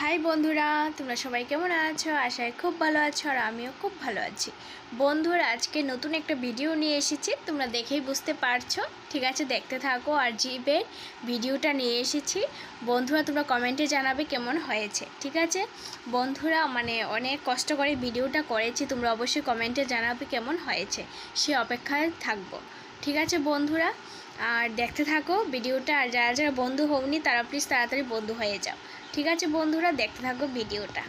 High বন্ধুরা, তোমরা সবাই কেমন আছো? আশায় খুব ভালো আছো আর আমিও খুব ভালো আছি। বন্ধুরা, আজকে নতুন একটা ভিডিও নিয়ে এসেছি, তোমরা দেখেই বুঝতে পারছো। ঠিক আছে, দেখতে থাকো। আর জিপের ভিডিওটা নিয়ে এসেছি। বন্ধুরা, তোমরা কমেন্টে জানাবে কেমন হয়েছে। ঠিক আছে বন্ধুরা, অনেক কষ্ট করে ভিডিওটা করেছি, তোমরা অবশ্যই কমেন্টে জানাবে কেমন হয়েছে, সে অপেক্ষায় থাকবো। ঠিক আছে বন্ধুরা, আর দেখতে থাকো ভিডিওটা। আর যারা যারা বন্ধু হওনি তারা প্লিজ তাড়াতাড়ি বন্ধু হয়ে যাও। ঠিক আছে বন্ধুরা, দেখতে থাকো ভিডিওটা।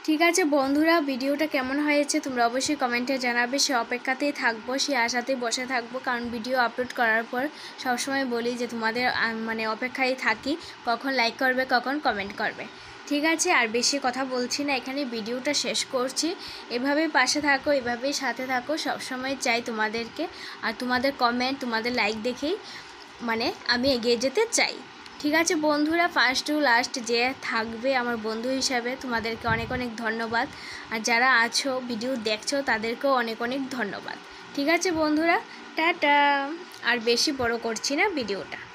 ঠিক আছে বন্ধুরা, ভিডিওটা কেমন হয়েছে তোমরা অবশ্যই কমেন্টে জানাবে। সে অপেক্ষাতেই থাকবো, সে আশাতেই বসে থাকবো, কারণ ভিডিও আপলোড করার পর সবসময় বলি যে তোমাদের মানে অপেক্ষায় থাকি, কখন লাইক করবে, কখন কমেন্ট করবে। ঠিক আছে, আর বেশি কথা বলছি না, এখানে ভিডিওটা শেষ করছি। এভাবেই পাশে থাকো, এভাবেই সাথে থাকো, সবসময় চাই তোমাদেরকে। আর তোমাদের কমেন্ট, তোমাদের লাইক দেখেই মানে আমি এগিয়ে যেতে চাই। ঠিক আছে বন্ধুরা, ফার্স্ট টু লাস্ট যে থাকবে আমার বন্ধু হিসাবে তোমাদেরকে অনেক অনেক ধন্যবাদ। আর যারা আছো ভিডিও দেখছো তাদেরকেও অনেক অনেক ধন্যবাদ। ঠিক আছে বন্ধুরা, টাটা। আর বেশি বড় করছি না ভিডিওটা।